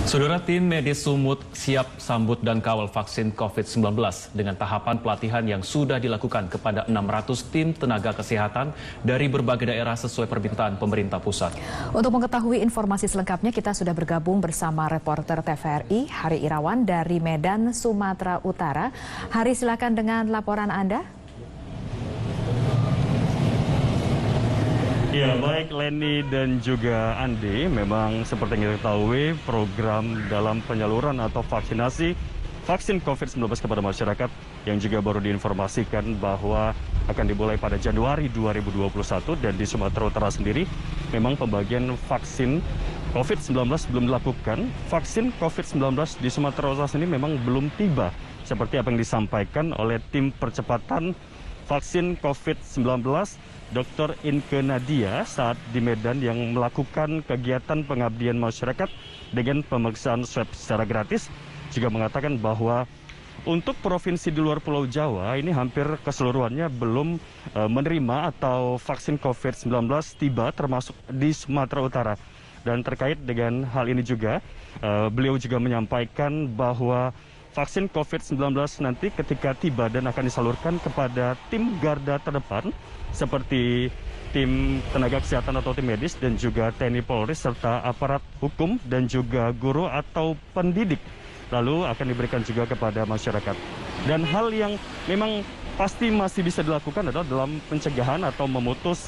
Saudara, tim medis Sumut siap sambut dan kawal vaksin COVID-19 dengan tahapan pelatihan yang sudah dilakukan kepada 600 tim tenaga kesehatan dari berbagai daerah sesuai permintaan pemerintah pusat. Untuk mengetahui informasi selengkapnya, kita sudah bergabung bersama reporter TVRI Hari Irawan dari Medan, Sumatera Utara. Hari, silakan dengan laporan Anda. Ya, baik Leni dan juga Andi, memang seperti yang kita ketahui program dalam penyaluran atau vaksinasi vaksin COVID-19 kepada masyarakat yang juga baru diinformasikan bahwa akan dimulai pada Januari 2021 dan di Sumatera Utara sendiri memang pembagian vaksin COVID-19 belum dilakukan. Vaksin COVID-19 di Sumatera Utara sendiri memang belum tiba seperti apa yang disampaikan oleh tim percepatan vaksin COVID-19 Dr. Inke Nadia saat di Medan yang melakukan kegiatan pengabdian masyarakat dengan pemeriksaan swab secara gratis, juga mengatakan bahwa untuk provinsi di luar Pulau Jawa ini hampir keseluruhannya belum menerima atau vaksin COVID-19 tiba, termasuk di Sumatera Utara. Dan terkait dengan hal ini juga beliau juga menyampaikan bahwa vaksin COVID-19 nanti ketika tiba dan akan disalurkan kepada tim garda terdepan seperti tim tenaga kesehatan atau tim medis dan juga TNI Polri serta aparat hukum dan juga guru atau pendidik. Lalu akan diberikan juga kepada masyarakat. Dan hal yang memang pasti masih bisa dilakukan adalah dalam pencegahan atau memutus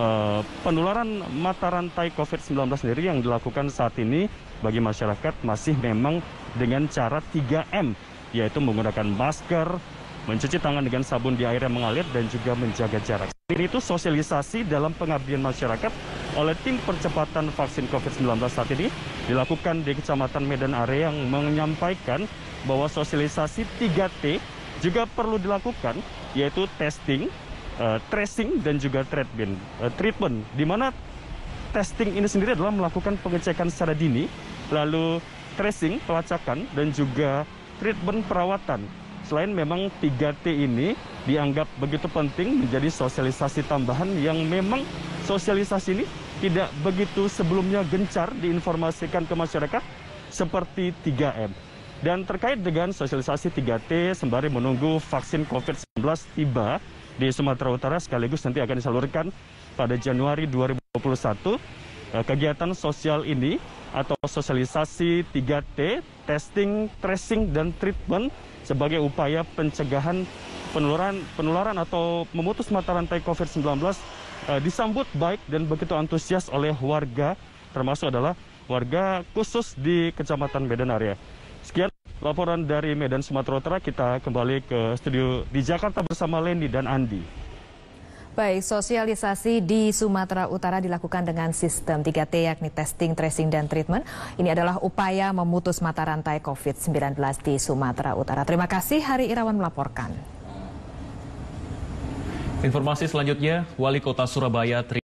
penularan mata rantai COVID-19 sendiri yang dilakukan saat ini bagi masyarakat masih memang dengan cara 3M, yaitu menggunakan masker, mencuci tangan dengan sabun di air yang mengalir, dan juga menjaga jarak. Ini itu sosialisasi dalam pengabdian masyarakat oleh tim percepatan vaksin COVID-19 saat ini dilakukan di Kecamatan Medan Area yang menyampaikan bahwa sosialisasi 3T juga perlu dilakukan, yaitu testing, tracing, dan juga treatment, di mana testing ini sendiri adalah melakukan pengecekan secara dini, lalu tracing, pelacakan, dan juga treatment, perawatan. Selain memang 3T ini dianggap begitu penting menjadi sosialisasi tambahan yang memang sosialisasi ini tidak begitu sebelumnya gencar diinformasikan ke masyarakat seperti 3M. Dan terkait dengan sosialisasi 3T sembari menunggu vaksin COVID-19 tiba di Sumatera Utara sekaligus nanti akan disalurkan pada Januari 2021, kegiatan sosial ini atau sosialisasi 3T, testing, tracing, dan treatment sebagai upaya pencegahan penularan atau memutus mata rantai COVID-19 disambut baik dan begitu antusias oleh warga, termasuk adalah warga khusus di Kecamatan Medan Area. Sekian laporan dari Medan, Sumatera Utara. Kita kembali ke studio di Jakarta bersama Leni dan Andi. Baik, sosialisasi di Sumatera Utara dilakukan dengan sistem 3T, yakni testing, tracing, dan treatment. Ini adalah upaya memutus mata rantai COVID-19 di Sumatera Utara. Terima kasih, Hari Irawan melaporkan. Informasi selanjutnya, Wali Kota Surabaya